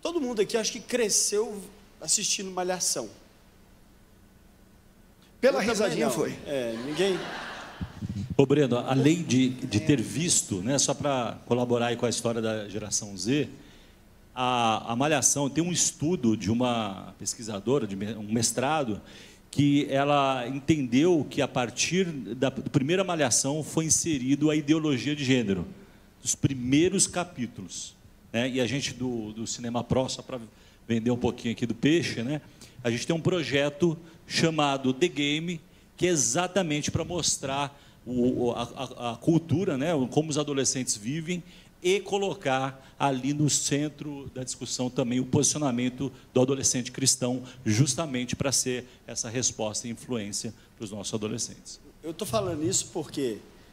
Todo mundo aqui acho que cresceu assistindo Malhação. Pela risadinha foi. Ninguém... Ô Breno, além de ter visto, né, só para colaborar aí com a história da geração Z, a Malhação tem um estudo de uma pesquisadora, de um mestrado, que ela entendeu que a partir da primeira Malhação foi inserido a ideologia de gênero, dos primeiros capítulos, né? E a gente do Cinema Pro, só para vender um pouquinho aqui do peixe, né? A gente tem um projeto chamado The Game, que é exatamente para mostrar a cultura, né? Como os adolescentes vivem, e colocar ali no centro da discussão também o posicionamento do adolescente cristão, justamente para ser essa resposta e influência para os nossos adolescentes. Eu estou falando isso porque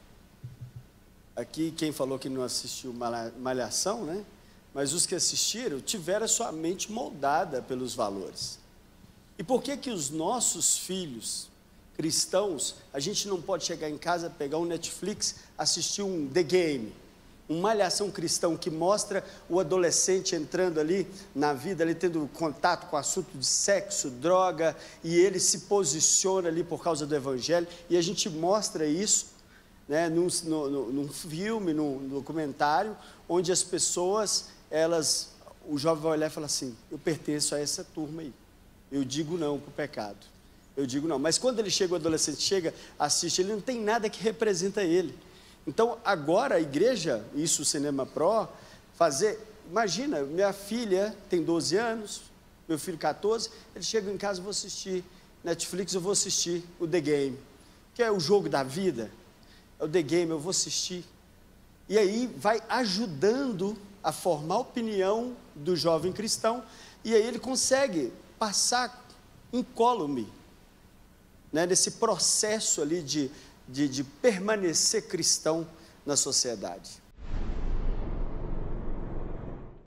aqui quem falou que não assistiu Malhação, né? Mas os que assistiram tiveram a sua mente moldada pelos valores. E por que que os nossos filhos cristãos, a gente não pode chegar em casa, pegar um Netflix, assistir um The Game, uma Malhação cristão que mostra o adolescente entrando ali na vida, ali tendo contato com o assunto de sexo, droga, e ele se posiciona ali por causa do evangelho, e a gente mostra isso, né, num filme, num documentário, onde as pessoas, o jovem vai olhar e falar assim, eu pertenço a essa turma aí, eu digo não para o pecado, eu digo não, mas quando ele chega, o adolescente chega, assiste, ele não tem nada que representa ele. Então, agora a igreja, isso o Cinema Pro, imagina, minha filha tem 12 anos, meu filho 14, ele chega em casa, eu vou assistir Netflix, eu vou assistir o The Game, que é o jogo da vida, é o The Game, eu vou assistir. E aí vai ajudando a formar a opinião do jovem cristão, e aí ele consegue passar incólume, né, nesse processo ali de permanecer cristão na sociedade.